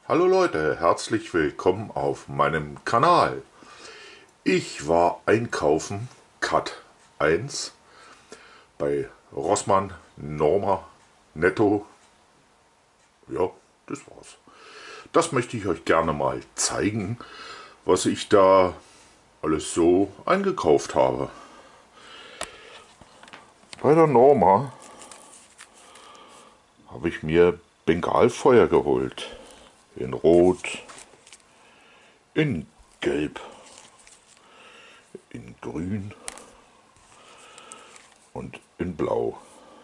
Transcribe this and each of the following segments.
Hallo Leute, herzlich willkommen auf meinem Kanal. Ich war einkaufen, Cut 1, bei Rossmann, Norma, Netto. Ja, das war's. Das möchte ich euch gerne mal zeigen, was ich da alles so eingekauft habe. Bei der Norma habe ich mir Bengalfeuer geholt. In Rot, in Gelb, in Grün und in Blau.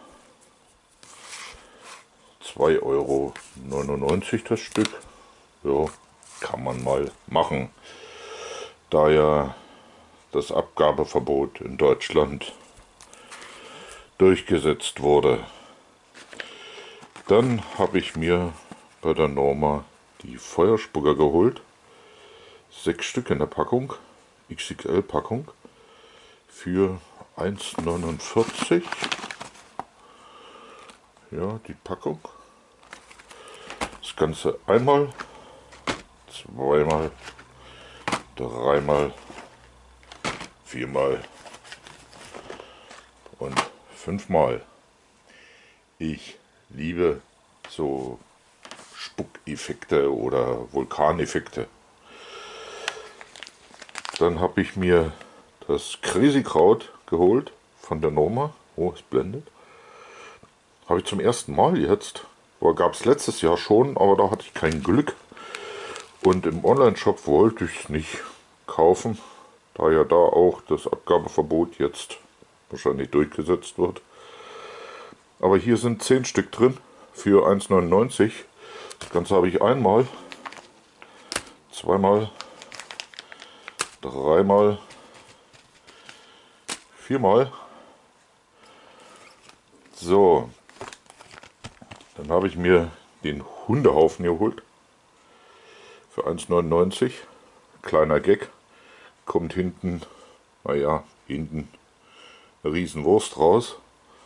2,99 € das Stück. Ja, kann man mal machen. Da ja das Abgabeverbot in Deutschland durchgesetzt wurde. Dann habe ich mir bei der Norma die Feuerspucker geholt. 6 Stück in der Packung, XXL Packung, für 1,49 €. Ja, die Packung. Das Ganze einmal, zweimal, dreimal, viermal und fünfmal. Ich liebe so Spuckeffekte oder Vulkaneffekte. Dann habe ich mir das Crazy Kraut geholt von der Norma. Oh, es blendet. Habe ich zum ersten Mal jetzt. Gab es letztes Jahr schon, aber da hatte ich kein Glück. Und im Online-Shop wollte ich es nicht kaufen, da ja da auch das Abgabeverbot jetzt wahrscheinlich durchgesetzt wird. Aber hier sind 10 Stück drin für 1,99 €. Das Ganze habe ich einmal, zweimal, dreimal, viermal. So, dann habe ich mir den Hundehaufen geholt für 1,99 €. Kleiner Gag. Kommt hinten, naja, hinten eine Riesenwurst raus.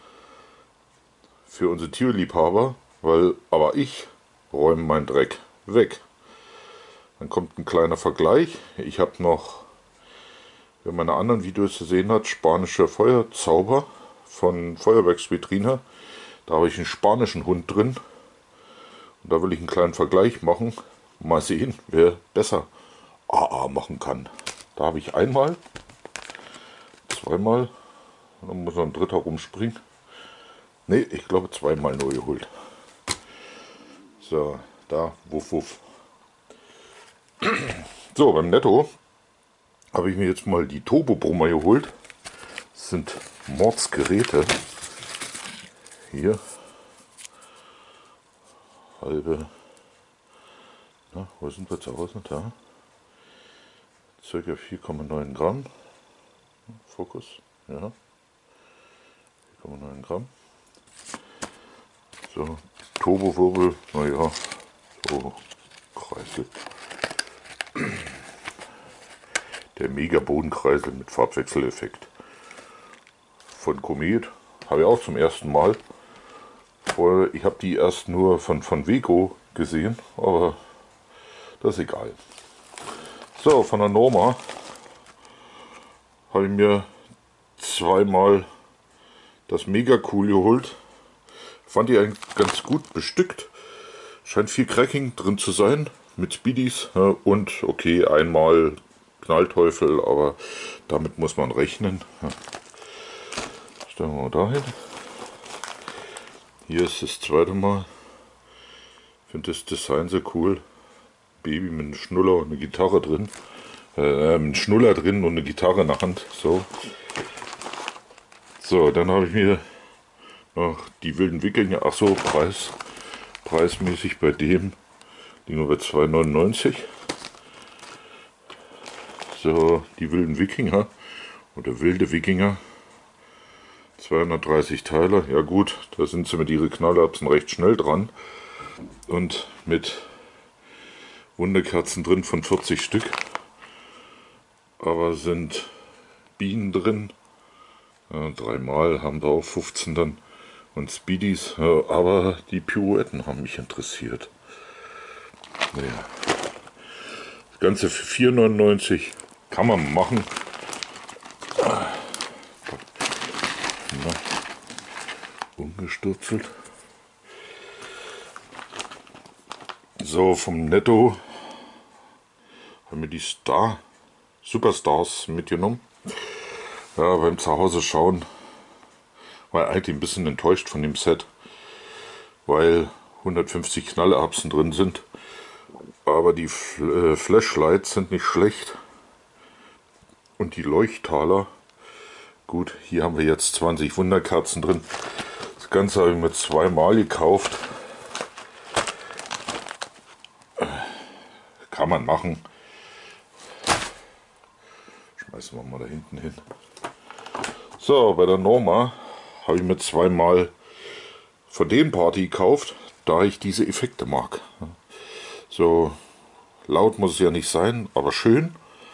Für unsere Tierliebhaber, aber ich räume meinen Dreck weg. Dann kommt ein kleiner Vergleich. Ich habe noch, wer meine anderen Videos gesehen hat, spanische Feuerzauber von Feuerwerksvitrine. Da habe ich einen spanischen Hund drin. Und da will ich einen kleinen Vergleich machen. Mal sehen, wer besser AA machen kann. Da habe ich einmal, zweimal, dann muss noch ein dritter rumspringen. Ne, ich glaube zweimal nur geholt. So, da, wuff, wuff. So, beim Netto habe ich mir jetzt mal die Turbo-Brummer geholt. Das sind Mordsgeräte. Hier. Halbe. Na, wo sind wir zu Hause? Da. Circa 4,9 Gramm. Fokus. Ja. 4,9 Gramm. So, Turbowirbel, naja, so Kreisel. Der Mega-Bodenkreisel mit Farbwechseleffekt. Von Komet habe ich auch zum ersten Mal. Ich habe die erst nur von Weco gesehen, aber das ist egal. So, von der Norma habe ich mir zweimal das Mega Cool geholt. Fand ich eigentlich ganz gut bestückt. Scheint viel Cracking drin zu sein mit Speedies. Und okay, einmal Knallteufel, aber damit muss man rechnen. Stellen wir mal dahin. Hier ist das zweite Mal. Ich finde das Design so cool. Baby mit einem Schnuller und einer Gitarre drin. Mit einem Schnuller drin und eine Gitarre in der Hand. So. So, dann habe ich mir noch die wilden Wikinger. Achso, preismäßig bei dem liegen wir bei 2,99 €. So, die wilden Wikinger oder wilde Wikinger. 230 Teile. Ja gut, da sind sie mit ihren Knallerbsen recht schnell dran. Und mit Wunderkerzen drin von 40 Stück. Aber sind Bienen drin. Ja, dreimal haben wir auch 15 dann. Und Speedies. Ja, aber die Pirouetten haben mich interessiert. Naja. Das Ganze für 4,99 kann man machen. Na, umgesturzelt. So, vom Netto haben wir die Superstars mitgenommen. Ja, beim Zuhause schauen war eigentlich ein bisschen enttäuscht von dem Set, weil 150 Knallerbsen drin sind. Aber die Flashlights sind nicht schlecht. Und die Leuchttaler, gut, hier haben wir jetzt 20 Wunderkerzen drin. Das Ganze habe ich mir zweimal gekauft. Kann man machen. Schmeißen wir mal da hinten hin. So, bei der Norma habe ich mir zweimal von den Party gekauft, da ich diese Effekte mag. So laut muss es ja nicht sein, aber schön.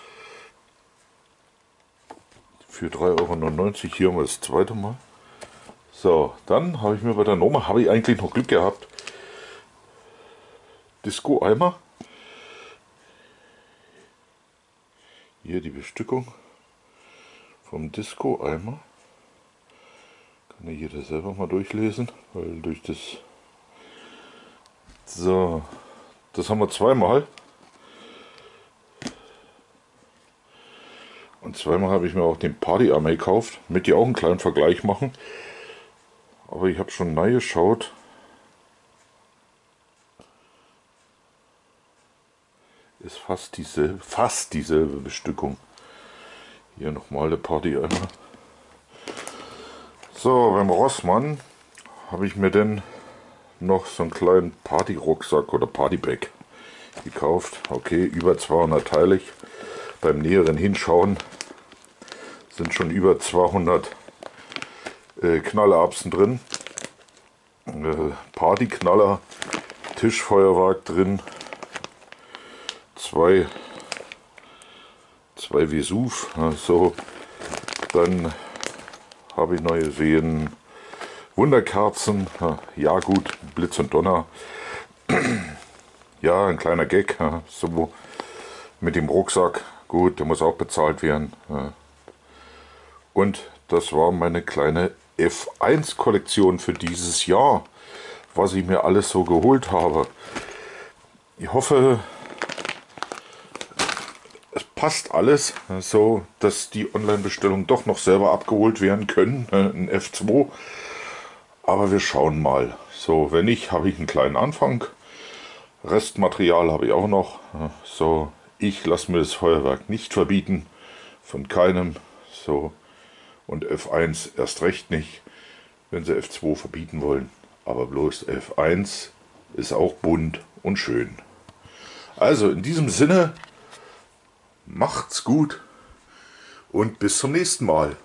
Für 3,99 €, hier haben wir das zweite Mal. So, dann habe ich mir bei der Norma, habe ich eigentlich noch Glück gehabt. Disco-Eimer. Hier die Bestückung vom Disco-Eimer. Kann ja jeder selber mal durchlesen, weil durch das... So, das haben wir zweimal. Und zweimal habe ich mir auch den Party-Eimer gekauft, mit dir auch einen kleinen Vergleich machen. Aber ich habe schon reingeschaut. Ist fast dieselbe Bestückung. Hier nochmal der Party-Eimer. So, beim Rossmann habe ich mir dann noch so einen kleinen Party-Rucksack oder Party-Bag gekauft. Okay, über 200 teilig. Beim näheren Hinschauen sind schon über 200 Knallerbsen drin. Partyknaller, Tischfeuerwerk drin. Zwei Vesuv. So, dann habe ich neu gesehen Wunderkerzen. Ja gut, Blitz und Donner. Ja, ein kleiner Gag. So mit dem Rucksack. Gut, der muss auch bezahlt werden. Und das war meine kleine F1-Kollektion für dieses Jahr, was ich mir alles so geholt habe. Ich hoffe, es passt alles, so dass die Online-Bestellungen doch noch selber abgeholt werden können, ein F2. Aber wir schauen mal. So, wenn nicht, habe ich einen kleinen Anfang. Restmaterial habe ich auch noch. So, ich lasse mir das Feuerwerk nicht verbieten, von keinem. So, und F1 erst recht nicht, wenn sie F2 verbieten wollen. Aber bloß F1 ist auch bunt und schön. Also in diesem Sinne, macht's gut und bis zum nächsten Mal.